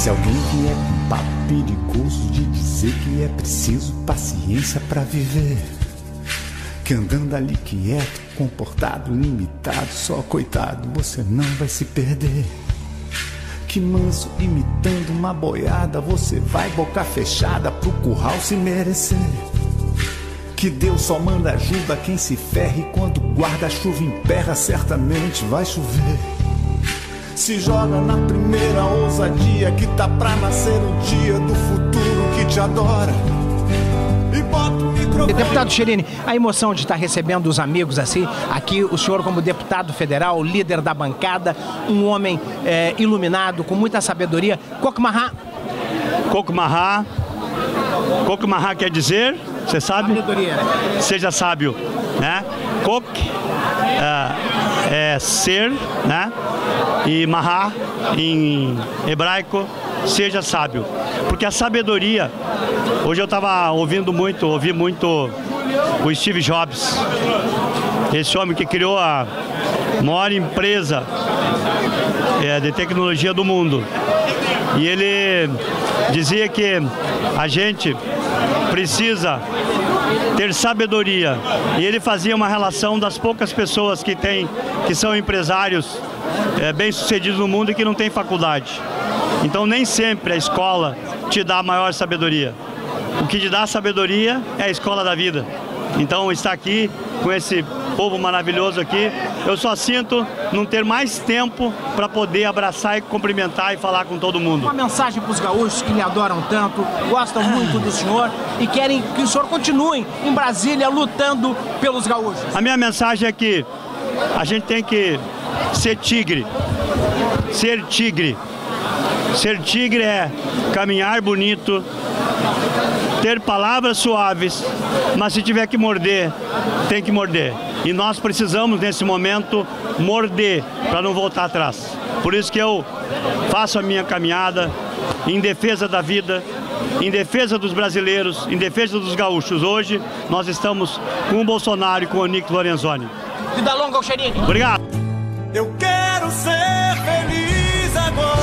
Se alguém vier com papo perigoso de dizer que é preciso paciência pra viver, que andando ali quieto, comportado, limitado, só coitado, você não vai se perder. Que manso imitando uma boiada, você vai boca fechada pro curral se merecer. Que Deus só manda ajuda quem se ferra, e quando guarda-chuva emperra, certamente vai chover. Se joga na primeira ousadia, que tá pra nascer o dia do futuro que te adora. E bota o microfone. Deputado Scherini, a emoção de estar recebendo os amigos assim, aqui o senhor como deputado federal, líder da bancada, um homem iluminado, com muita sabedoria. Kokmahá. Kokmahá. Kokmahá quer dizer, você sabe? Sabedoria. Seja sábio, né? Kok é ser, né? E Mahá, em hebraico, seja sábio. Porque a sabedoria, hoje eu estava ouvi muito o Steve Jobs, esse homem que criou a maior empresa de tecnologia do mundo. E ele dizia que a gente precisa ter sabedoria. E ele fazia uma relação das poucas pessoas que são empresários bem-sucedidos no mundo e que não têm faculdade. Então nem sempre a escola te dá a maior sabedoria. O que te dá sabedoria é a escola da vida. Então estar aqui com esse povo maravilhoso aqui, eu só sinto não ter mais tempo para poder abraçar e cumprimentar e falar com todo mundo. Uma mensagem para os gaúchos que lhe adoram tanto, gostam muito do senhor e querem que o senhor continue em Brasília lutando pelos gaúchos. A minha mensagem é que a gente tem que ser tigre. Ser tigre. Ser tigre é caminhar bonito, ter palavras suaves, mas se tiver que morder, tem que morder. E nós precisamos, nesse momento, morder para não voltar atrás. Por isso que eu faço a minha caminhada em defesa da vida, em defesa dos brasileiros, em defesa dos gaúchos. Hoje nós estamos com o Bolsonaro e com o Onyx Lorenzoni. Vida longa ao Scherini. Obrigado. Eu quero ser feliz agora.